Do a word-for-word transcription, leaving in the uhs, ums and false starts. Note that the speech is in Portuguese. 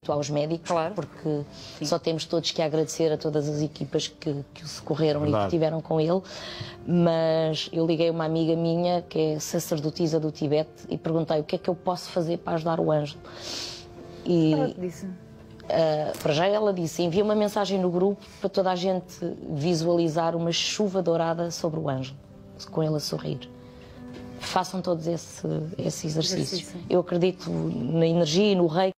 muito aos médicos, claro, porque sim, só temos todos que agradecer a todas as equipas que, que o socorreram e que estiveram com ele. Mas eu liguei a uma amiga minha, que é sacerdotisa do Tibete, e perguntei o que é que eu posso fazer para ajudar o Ângelo. E ela te disse? Uh, para já ela disse, envia uma mensagem no grupo para toda a gente visualizar uma chuva dourada sobre o Ângelo, com ele a sorrir. Façam todos esse, esse exercício. exercício. Eu acredito na energia e no rei.